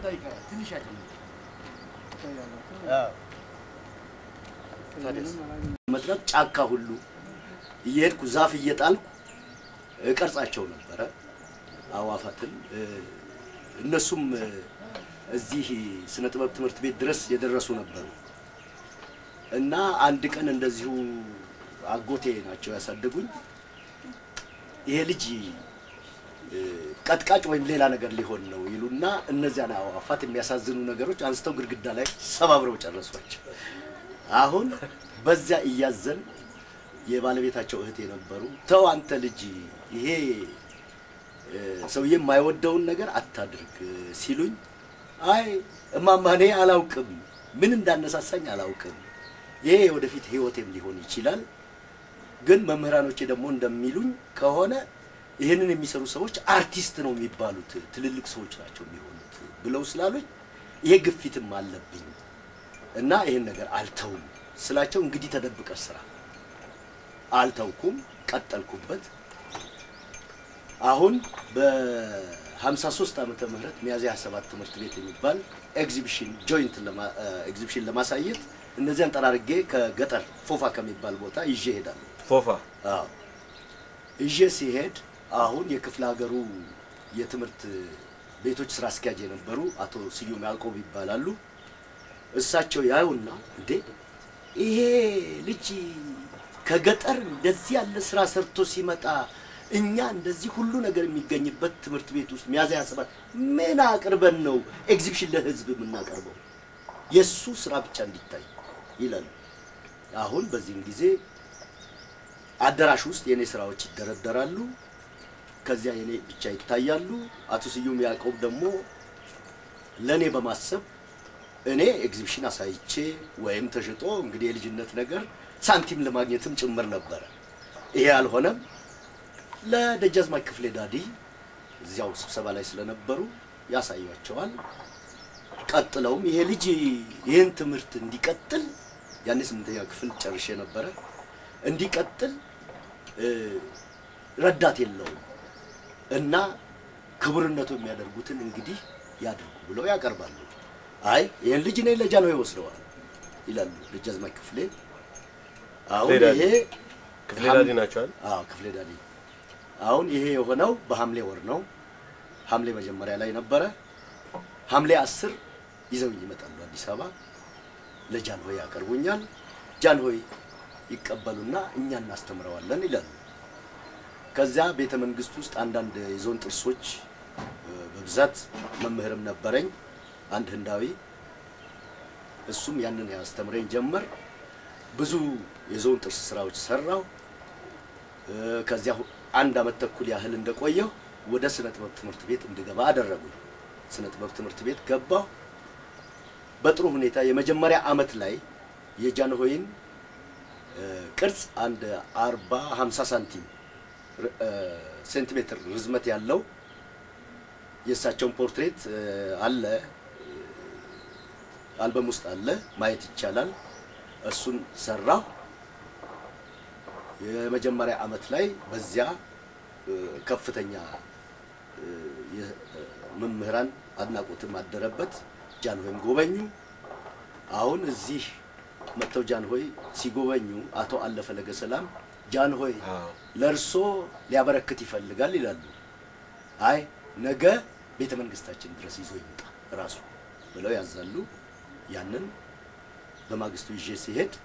ትንሽ አይደለም መጥረብ ጫካ ሁሉ እየሄድኩ ዛፍ እየጣልኩ እቀርጻቸው ነበር አዋፋትን እነሱም እዚህ ስነ ጥበብ ትምህርት ቤት ድረስ የደረሱ ነበሩ እና አንድ ቀን እንደዚሁ አጎቴ ናቸው ያሳደጉኝ ይሄ ልጅ ቀጥቃጭ ወይም ሌላ ነገር ሊሆን ነው ይሉና እነዚያና አዋፋት የሚያሳዝኑ ነገሮች አንስተው ግድግዳ ላይ ሰባብረው ጨረሷቸው አሁን በዚያ እያዘን የባለቤታቸው እህት የነበሩ ተው አንተ ልጅ ይሄ ሰውዬ የማይወደውን ነገር አታድርግ ሲሉኝ አይ እማማኔ አላውቅም ምን እንዳነሳሳኝ አላውቅም ይሄ ወደፊት ህይወቴም ሊሆን ይችላል ግን መምህራኖቼ ደግሞ እንደሚሉኝ ከሆነ ይሄንን የሚሰሩ ሰዎች አርቲስት ነው የሚባሉት ትልልቅ ሰዎች ናቸው የሚሆኑት ብለው ስላሉኝ ይሄ ግፊትም አለብኝ እና ይሄን ነገር አልተውም ስላቸው እንግዲህ ተደብቀህ ስራ አልተውኩም ቀጠልኩበት አሁን በ53 ዓመተ ምህረት ሚያዝያ 7 ትምህርት ቤት የሚባል ኤግዚቢሽን ለማሳየት እነዚያን ጠራርጌ ከገጠር ፎፋ ከሚባል ቦታ ይዤ ሄዳለሁ ፎፋ አዎ ይዤ ሲሄድ አሁን የክፍለ ሀገሩ የትምህርት ቤቶች ስራ አስኪያጅ የነበሩ አቶ ስዩም ያዕቆብ ይባላሉ እሳቸው ያዩና እንዴ ይሄ ልጅ ከገጠር እንደዚህ ያለ ስራ ሰርቶ ሲመጣ እኛ እንደዚህ ሁሉ ነገር የሚገኝበት ትምህርት ቤት ውስጥ ሚያዝያ 7 ምን አቅርበን ነው ኤግዚቢሽን ለህዝብ የምናቀርበው የሱ ስራ ብቻ እንዲታይ ይላል አሁን በዚህ ጊዜ አዳራሽ ውስጥ የኔ ስራዎች ይደረደራሉ ከዚያ የኔ ብቻ ይታያሉ አቶ ስዩም ያዕቆብ ደግሞ ለኔ በማሰብ እኔ ኤግዚቢሽን አሳይቼ ወይም ተሽጦ እንግዲህ የልጅነት ነገር ሳንቲም ለማግኘትም ጭምር ነበር ይሄ አልሆነም ለደጃዝማች ክፍሌ ዳዲ እዚያው ስብሰባ ላይ ስለነበሩ ያሳያቸዋል ቀጥለውም ይሄ ልጅ ይሄን ትምህርት እንዲቀጥል ያኔ 8ኛ ክፍል ጨርሼ ነበር እንዲቀጥል ረዳት የለውም እና ክብርነቱ የሚያደርጉትን እንግዲህ ያድርጉ ብለው ያቀርባሉ አይ ይሄን ልጅ ነው ለጃኖ ይወስደዋል ይላሉ ደጃዝማች ክፍሌ አሁን ይሄ ክፍሌ ዳዲ ናቸው ክፍሌ ዳዲ አሁን ይሄ የሆነው በሐምሌ ወር ነው ሐምሌ መጀመሪያ ላይ ነበር ሐምሌ 10 ይዘውኝ ይመጣሉ አዲስ አበባ ለጃንሆይ ያቀርቡኛል ጃንሆይ ይቀበሉና እኛ እናስተምረዋለን ይላሉ ከዛ ቤተ መንግስት ውስጥ አንዳንድ የዞን ጥርሶች በብዛት መምህርም ነበረኝ አንድ ህንዳዊ እሱም ያንን ያስተምረኝ ጀመር ብዙ የዞን ጥርስ ስራዎች ሰራው ከዚያ አንድ አመት ተኩል ያህል እንደቆየው ወደ ስነ ጥበብ ትምህርት ቤት እንድገባ አደረጉኝ ስነ ጥበብ ትምህርት ቤት ገባው በጥሩ ሁኔታ የመጀመሪያ አመት ላይ የጃንሆይን ቅርጽ አንድ 40-50 ሴንቲሜትር ርዝመት ያለው የሳቸውን ፖርትሬት አለ አልበም ውስጥ አለ ማየት ይቻላል እሱን ሰራው የመጀመሪያ አመት ላይ በዚያ ከፍተኛ የመምህራን አድናቆትም አደረበት ጃንሆይም ጎበኙ አሁን እዚህ መተው ጃንሆይ ሲጎበኙ አቶ አለፈ ለገሰላም ጃንሆይ ለርሶ ሊያበረክት ይፈልጋል ይላሉ አይ ነገ ቤተ መንግስታችን ድረስ ይዞ ይመጣ ራሱ ብለው ያዛሉ ያንን በማግስቱ ይዤ ሲሄድ